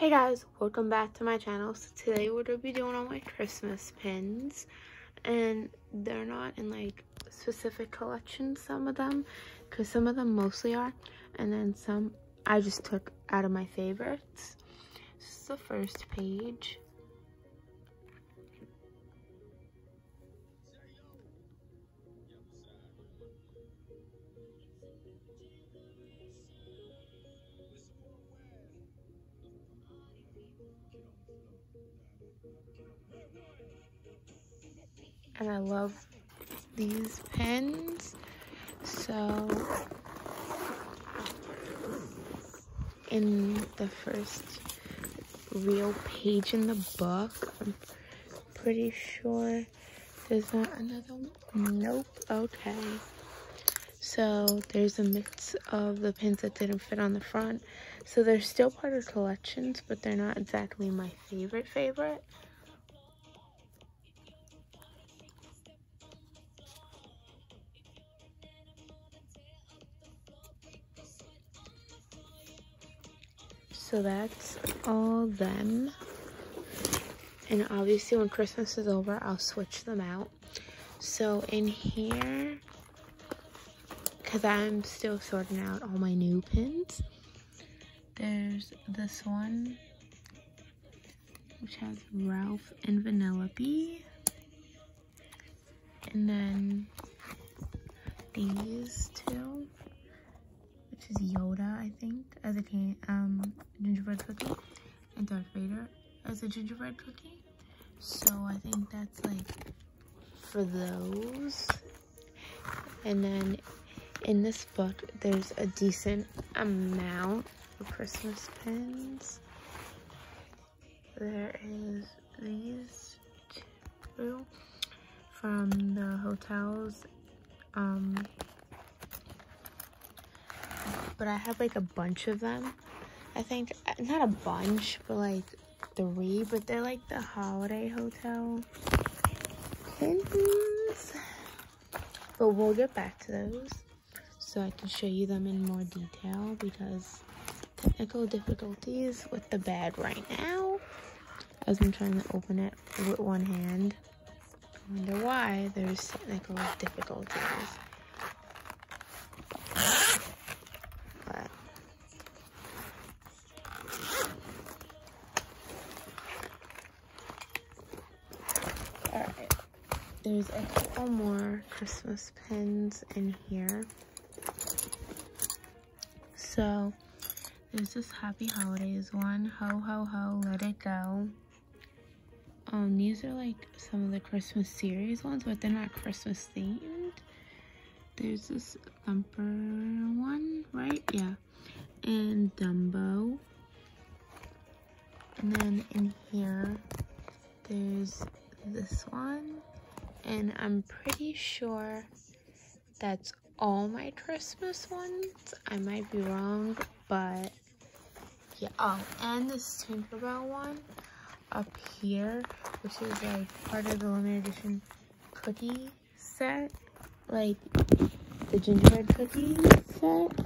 Hey guys, welcome back to my channel. So today we're gonna be doing all my Christmas pins, and they're not in like specific collections, some of them, because some of them mostly are, and then some I just took out of my favorites. This is the first page. And I love these pins. So in the first real page in the book, I'm pretty sure there's not another one. Nope. Okay. So there's a mix of the pins that didn't fit on the front. So they're still part of collections, but they're not exactly my favorite. So that's all them. And obviously when Christmas is over, I'll switch them out. So in here, because I'm still sorting out all my new pins, there's this one, which has Ralph and Vanellope. And then these two, which is Yoda, I think, as a gingerbread cookie, and Darth Vader as a gingerbread cookie. So I think that's like for those. And then in this book, there's a decent amount of Christmas pins. There is these two from the hotels. But I have like a bunch of them. I think, not a bunch, but like 3, but they're like the Holiday Hotel pins. But we'll get back to those so I can show you them in more detail, because technical difficulties with the bag right now as I'm trying to open it with one hand. I wonder why there's technical difficulties. Alright, there's a couple more Christmas pins in here. So there's this Happy Holidays one, Ho Ho Ho, Let It Go. These are like some of the Christmas series ones, but they're not Christmas themed. There's this Thumper one, right? Yeah. And Dumbo. And then in here, there's this one. And I'm pretty sure that's all my Christmas ones. I might be wrong, but yeah. Oh, and this Tinkerbell one up here, which is like part of the limited edition cookie set, like the gingerbread cookie set.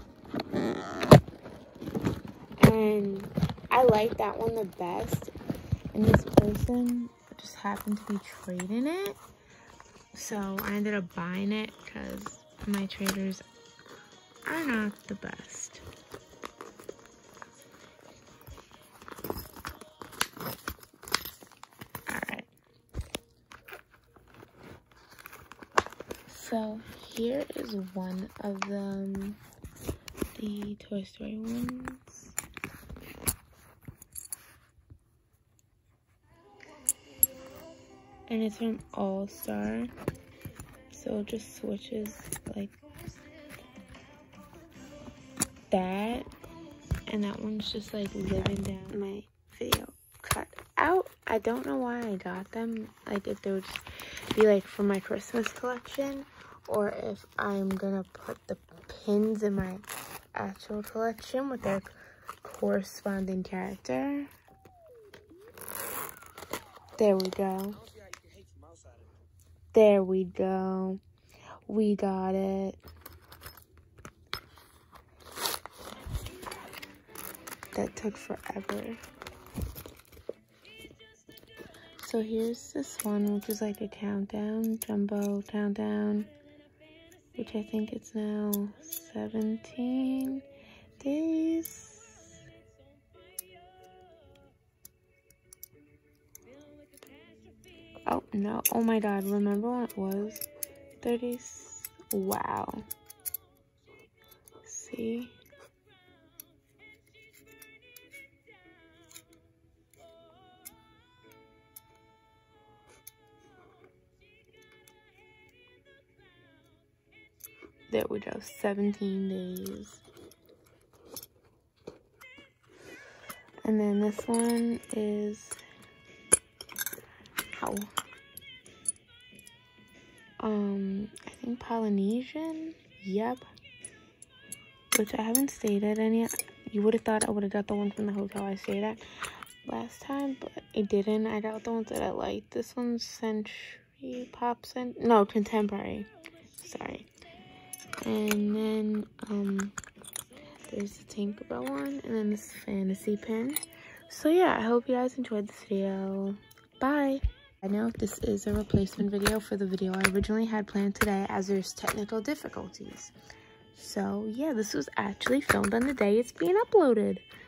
And I like that one the best. And this person just happened to be trading it, so I ended up buying it because my traders are not the best. Alright. So here is one of them, the Toy Story ones. And it's from All Star. So it just switches like that. And that one's just like living down. My video cut out. I don't know why I got them. Like if they would just be like for my Christmas collection, or if I'm gonna put the pins in my actual collection with their corresponding character. There we go. There we go. We got it. That took forever. So here's this one, which is like a countdown, jumbo countdown, which I think it's now 17 days. Oh no, oh my god, remember when it was 30? Wow. See? There we go, 17 days. And then this one is, I think Polynesian, yep. Which I haven't stayed at any. You would have thought I would have got the one from the hotel I stayed at last time, but I didn't. I got the ones that I liked. This one's Century Pop no, Contemporary. Sorry. And then there's the Tinkerbell one, and then this fantasy pin. So yeah, I hope you guys enjoyed this video. Bye. I know this is a replacement video for the video I originally had planned today, as there's technical difficulties. So yeah, this was actually filmed on the day it's being uploaded.